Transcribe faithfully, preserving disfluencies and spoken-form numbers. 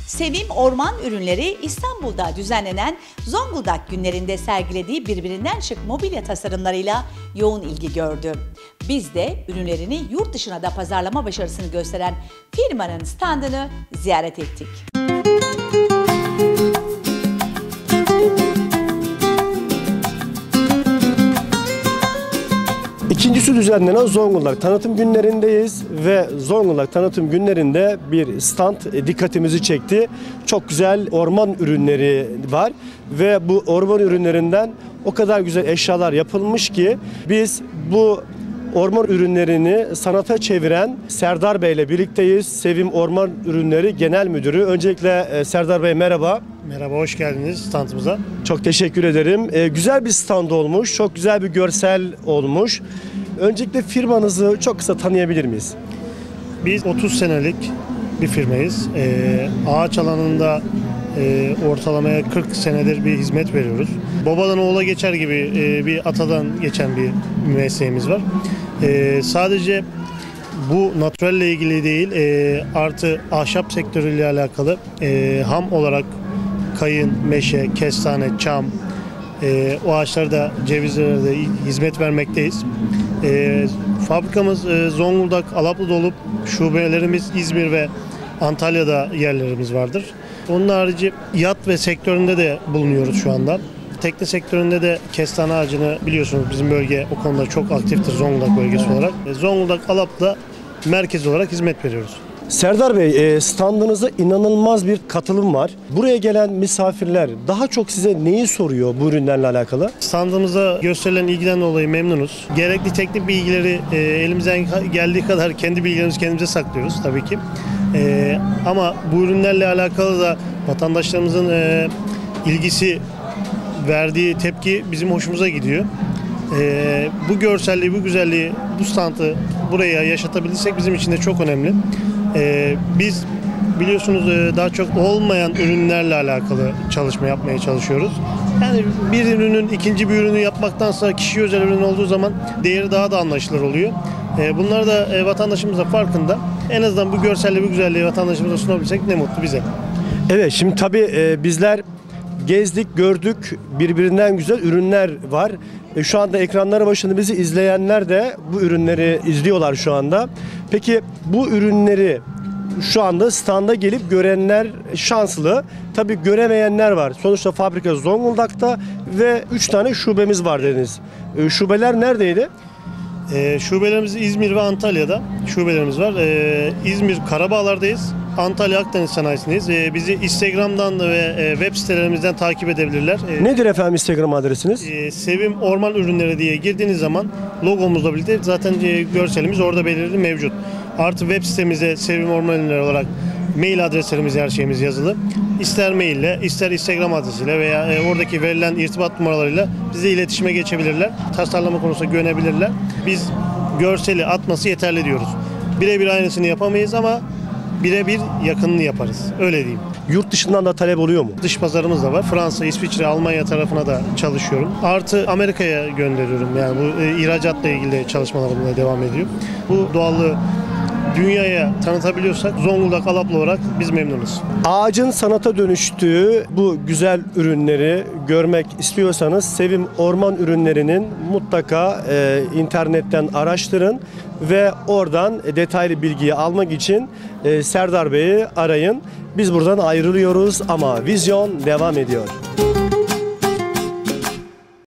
Sevim Orman Ürünleri İstanbul'da düzenlenen Zonguldak günlerinde sergilediği birbirinden şık mobilya tasarımlarıyla yoğun ilgi gördü. Biz de ürünlerini yurt dışına da pazarlama başarısını gösteren firmanın standını ziyaret ettik. İkincisi düzenlenen Zonguldak tanıtım günlerindeyiz ve Zonguldak tanıtım günlerinde bir stand dikkatimizi çekti. Çok güzel orman ürünleri var ve bu orman ürünlerinden o kadar güzel eşyalar yapılmış ki biz bu orman ürünlerini sanata çeviren Serdar Bey ile birlikteyiz. Sevim Orman Ürünleri Genel Müdürü. Öncelikle Serdar Bey merhaba. Merhaba, hoş geldiniz standımıza. Çok teşekkür ederim. Ee, güzel bir stand olmuş, çok güzel bir görsel olmuş. Öncelikle firmanızı çok kısa tanıyabilir miyiz? Biz otuz senelik bir firmayız. Ee, ağaç alanında e, ortalamaya kırk senedir bir hizmet veriyoruz. Babadan oğula geçer gibi e, bir atadan geçen bir mesleğimiz var. E, sadece bu naturalle ilgili değil, e, artı ahşap sektörüyle alakalı e, ham olarak kayın, meşe, kestane, çam, e, o ağaçlarda, cevizlere de hizmet vermekteyiz. E, fabrikamız e, Zonguldak, Alaplı'da olup şubelerimiz İzmir ve Antalya'da yerlerimiz vardır. Onun harici yat ve sektöründe de bulunuyoruz şu anda. Tekne sektöründe de kestane ağacını biliyorsunuz bizim bölge o konuda çok aktiftir Zonguldak bölgesi olarak. E, Zonguldak, Alaplı'da merkez olarak hizmet veriyoruz. Serdar Bey, standınıza inanılmaz bir katılım var. Buraya gelen misafirler daha çok size neyi soruyor bu ürünlerle alakalı? Standımıza gösterilen ilgiden dolayı memnunuz. Gerekli teknik bilgileri e, elimizden geldiği kadar kendi bilgilerimizi kendimize saklıyoruz tabii ki. E, ama bu ürünlerle alakalı da vatandaşlarımızın e, ilgisi, verdiği tepki bizim hoşumuza gidiyor. E, bu görselliği, bu güzelliği, bu standı buraya yaşatabilirsek bizim için de çok önemli. Ee, biz biliyorsunuz daha çok olmayan ürünlerle alakalı çalışma yapmaya çalışıyoruz. Yani bir ürünün ikinci bir ürünü yapmaktansa kişi özel ürün olduğu zaman değeri daha da anlaşılır oluyor. Ee, bunlar da e, vatandaşımız da farkında. En azından bu görselliği, bu güzelliği vatandaşımıza sunabilsek ne mutlu bize. Evet, şimdi tabii e, bizler gezdik, gördük, birbirinden güzel ürünler var. E, şu anda ekranları başında bizi izleyenler de bu ürünleri izliyorlar şu anda. Peki bu ürünleri şu anda standa gelip görenler şanslı. Tabii göremeyenler var. Sonuçta fabrika Zonguldak'ta ve üç tane şubemiz var dediniz. E, şubeler neredeydi? E, şubelerimiz İzmir ve Antalya'da şubelerimiz var. E, İzmir Karabağlar'dayız. Antalya Akdeniz Sanayisi'ndeyiz. E, bizi Instagram'dan ve e, web sitelerimizden takip edebilirler. E, Nedir efendim Instagram adresiniz? E, Sevim Orman Ürünleri diye girdiğiniz zaman logomuzla birlikte zaten e, görselimiz orada belirli mevcut. Artı web sitemize Sevim Orman Ürünleri olarak mail adreslerimiz, her şeyimiz yazılı. İster maille, ister Instagram adresiyle veya e, oradaki verilen irtibat numaralarıyla bize iletişime geçebilirler. Tasarlama konusunda güvenebilirler. Biz görseli atması yeterli diyoruz. Birebir aynısını yapamayız ama birebir yakınını yaparız. Öyle diyeyim. Yurt dışından da talep oluyor mu? Dış pazarımız da var. Fransa, İsviçre, Almanya tarafına da çalışıyorum. Artı Amerika'ya gönderiyorum. Yani bu e, ihracatla ilgili de çalışmalarım da devam ediyor. Bu doğallığı dünyaya tanıtabiliyorsak Zonguldak, Alaplı olarak biz memnunuz. Ağacın sanata dönüştüğü bu güzel ürünleri görmek istiyorsanız Sevim Orman Ürünleri'nin mutlaka e, internetten araştırın ve oradan detaylı bilgiyi almak için e, Serdar Bey'i arayın. Biz buradan ayrılıyoruz ama vizyon devam ediyor.